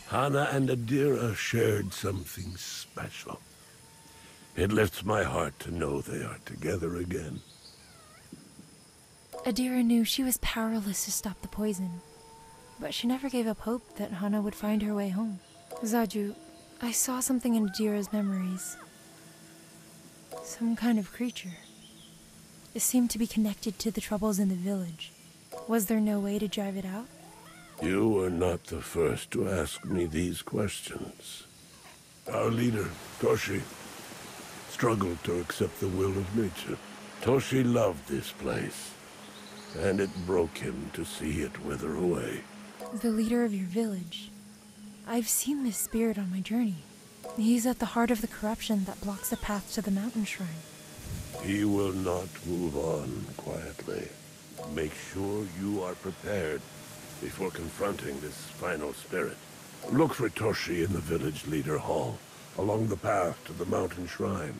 Hana and Adira shared something special. It lifts my heart to know they are together again. Adira knew she was powerless to stop the poison, but she never gave up hope that Hana would find her way home. Zaju, I saw something in Adira's memories. Some kind of creature. It seemed to be connected to the troubles in the village. Was there no way to drive it out? You were not the first to ask me these questions. Our leader, Toshi, struggled to accept the will of nature. Toshi loved this place, and it broke him to see it wither away. The leader of your village. I've seen this spirit on my journey. He's at the heart of the corruption that blocks the path to the mountain shrine. He will not move on quietly. Make sure you are prepared before confronting this final spirit. Look for Toshi in the village leader hall, along the path to the mountain shrine.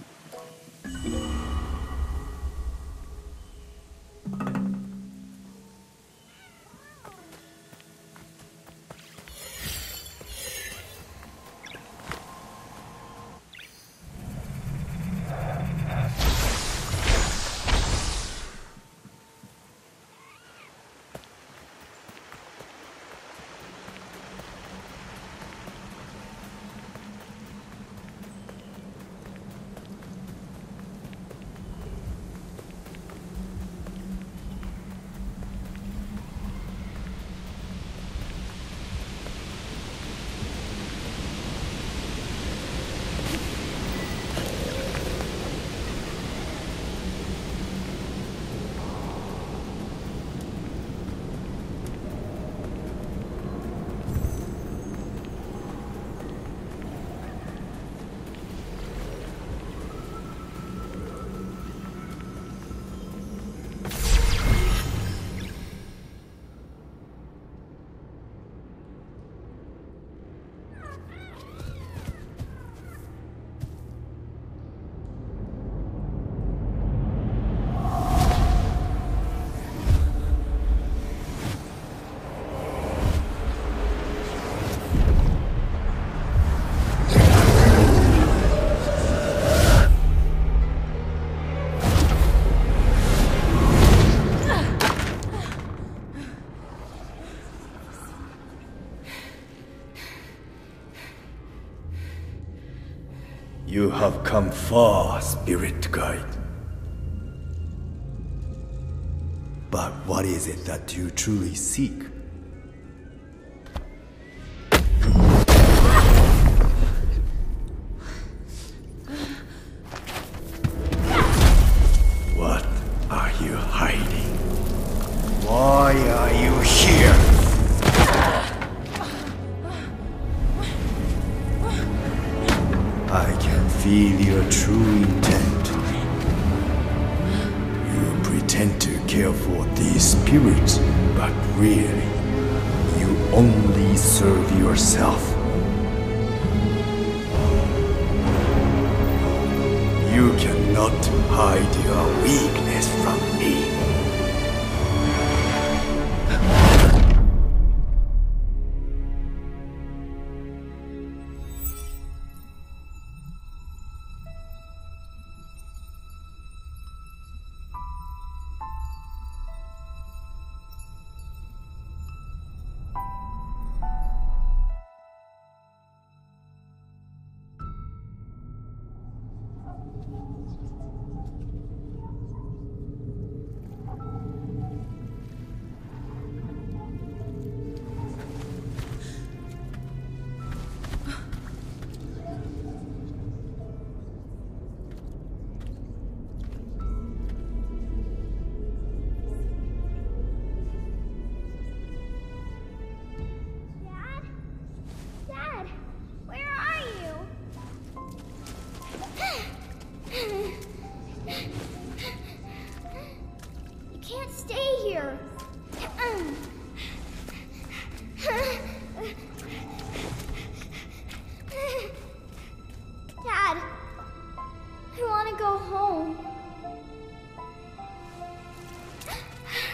You have come far, Spirit Guide. But what is it that you truly seek? What are you hiding? Why are you here? I can feel your true intent. You pretend to care for these spirits, but really, you only serve yourself. You cannot hide your weakness from me.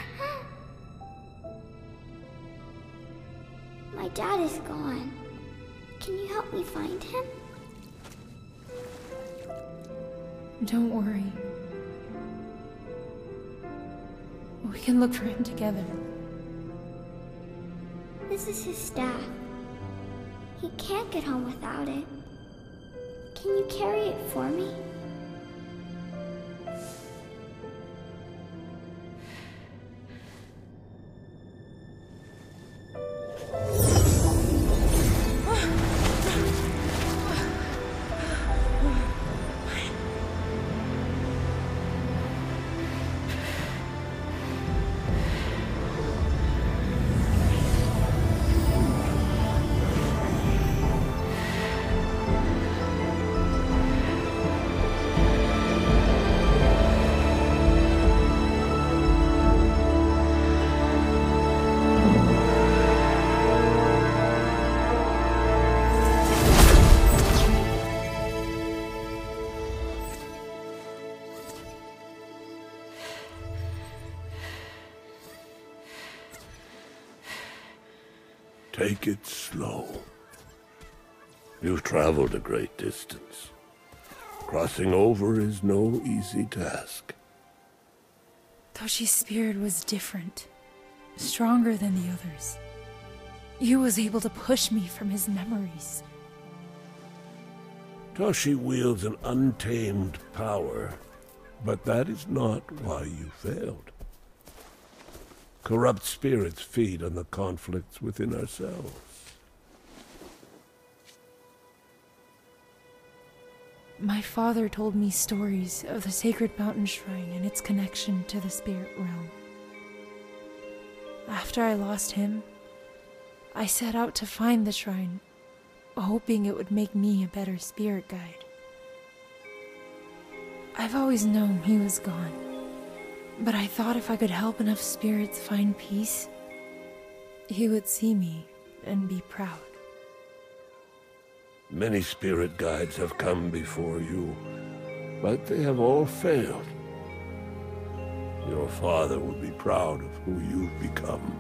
My dad is gone. Can you help me find him? Don't worry. We can look for him together. This is his staff. He can't get home without it. Can you carry it for me? Take it slow. You've traveled a great distance. Crossing over is no easy task. Toshi's spirit was different, stronger than the others. He was able to push me from his memories. Toshi wields an untamed power, but that is not why you failed. Corrupt spirits feed on the conflicts within ourselves. My father told me stories of the sacred mountain shrine and its connection to the spirit realm. After I lost him, I set out to find the shrine, hoping it would make me a better spirit guide. I've always known he was gone, but I thought if I could help enough spirits find peace, he would see me and be proud. Many spirit guides have come before you, but they have all failed. Your father would be proud of who you've become.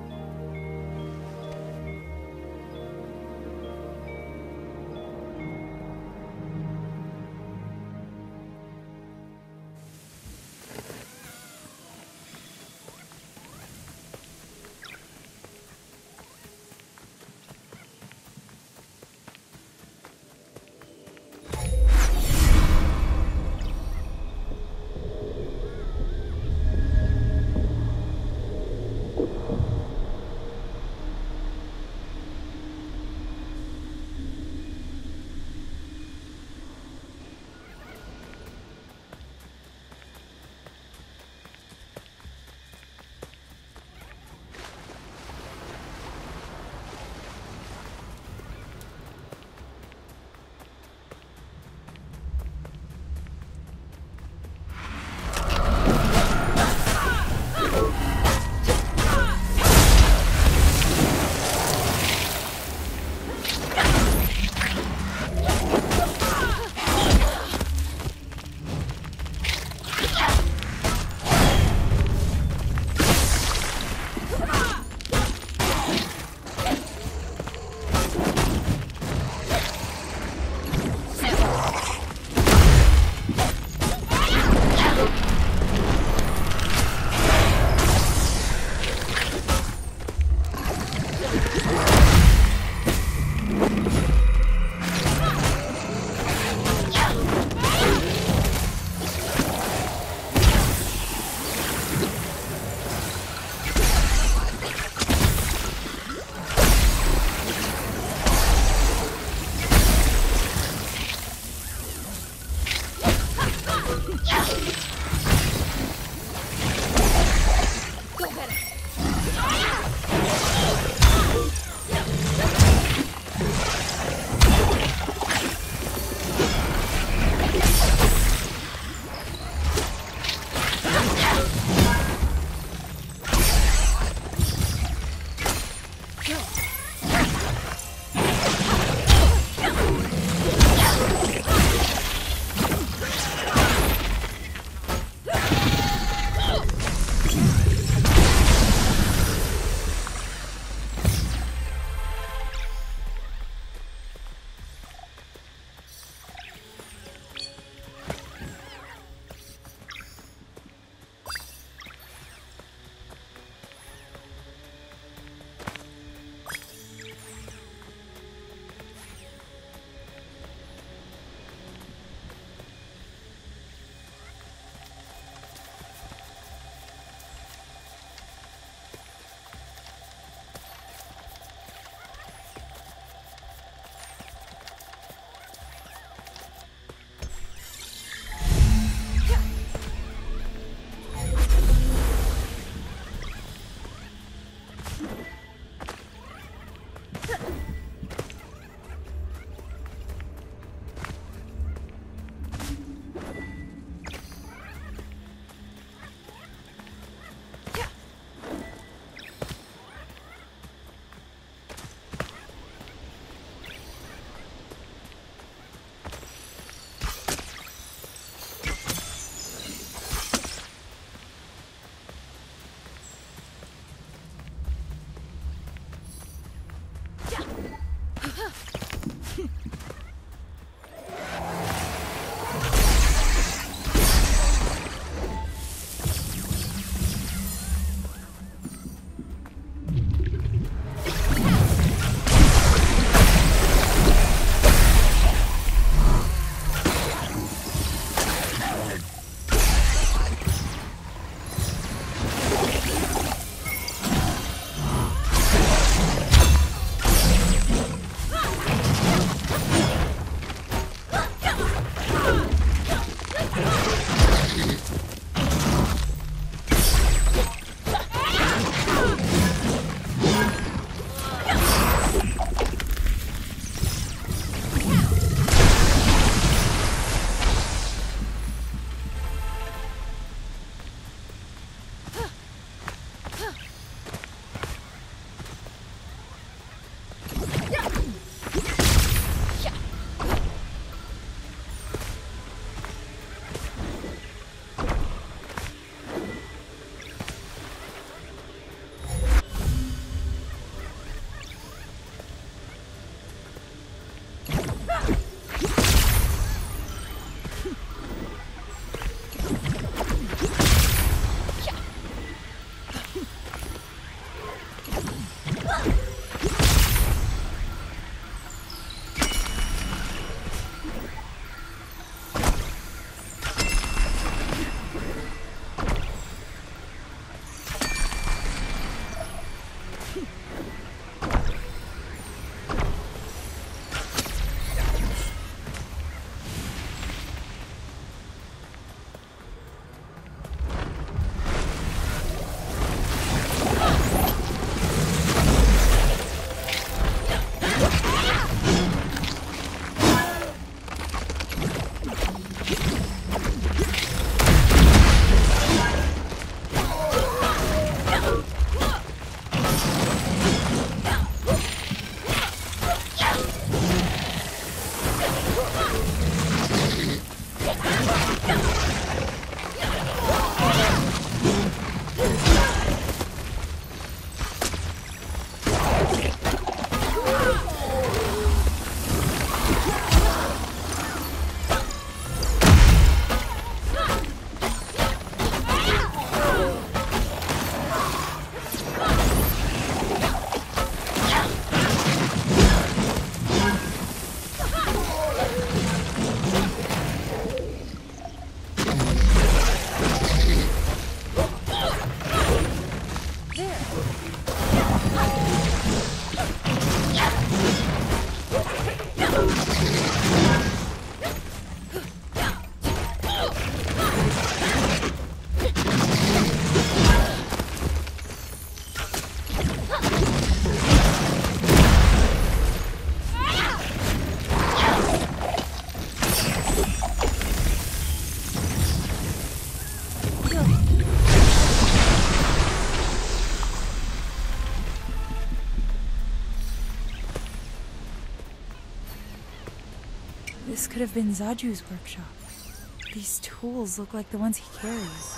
This could have been Zaju's workshop. These tools look like the ones he carries.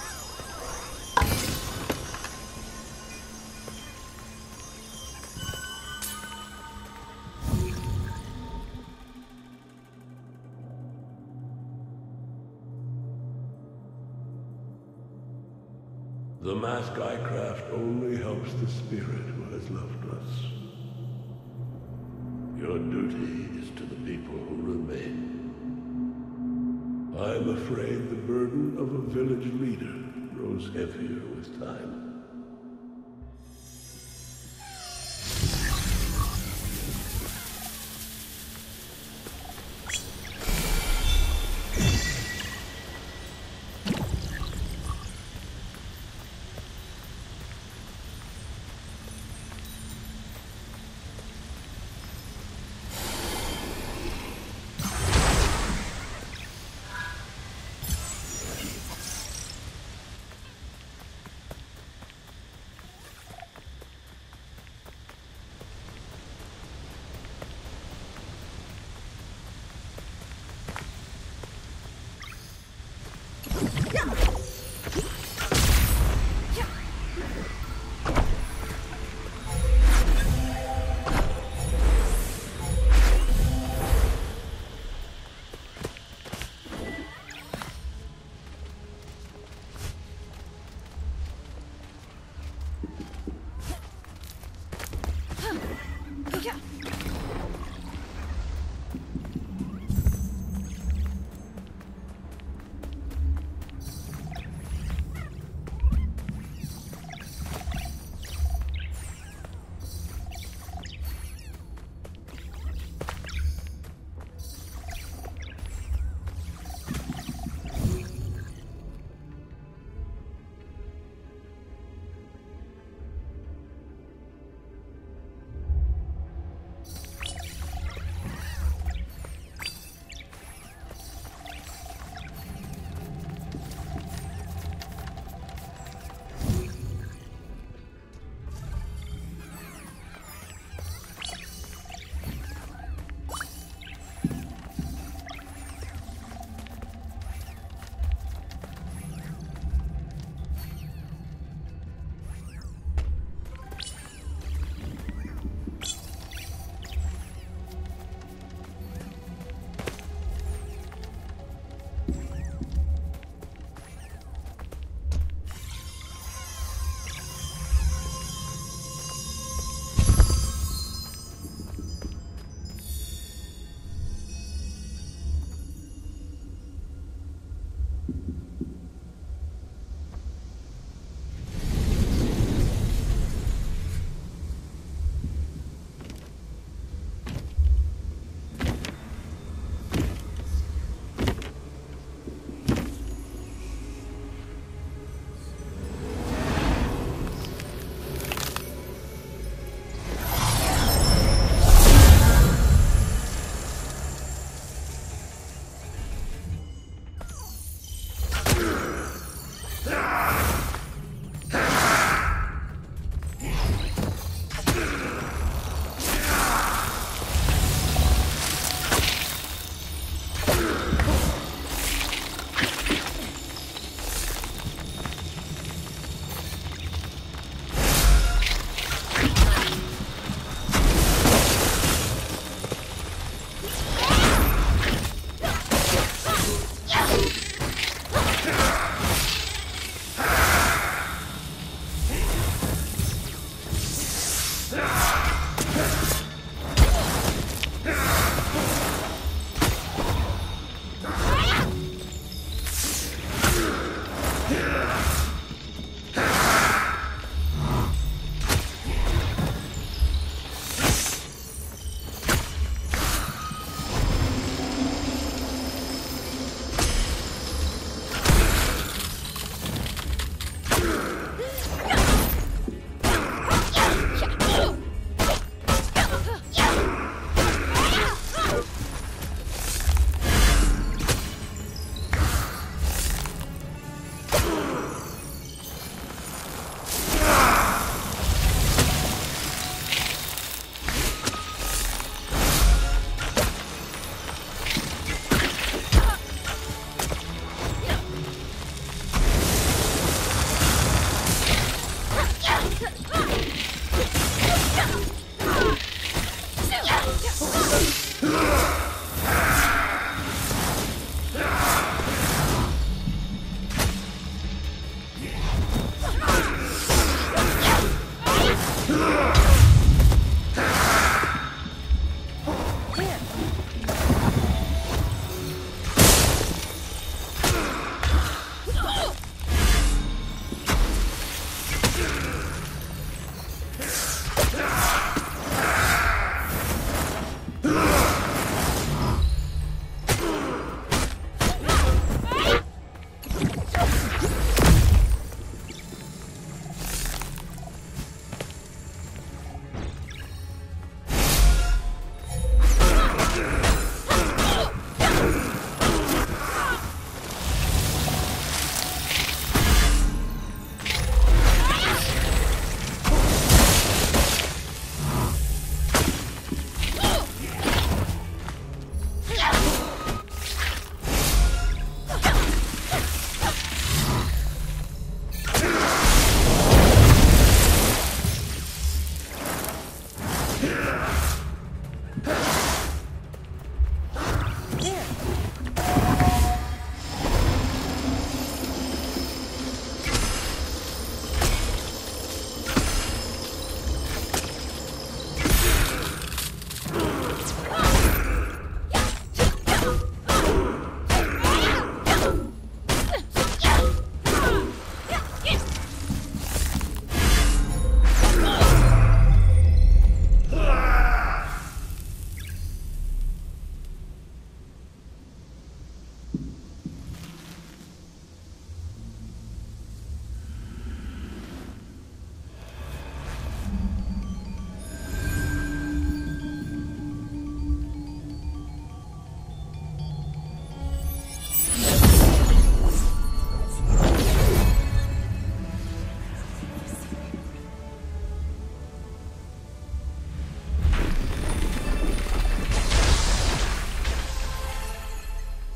The mask I craft only helps the spirit who has loved us. Your duty is to the people who remain. I am afraid the burden of a village leader grows heavier with time.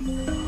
Thank you.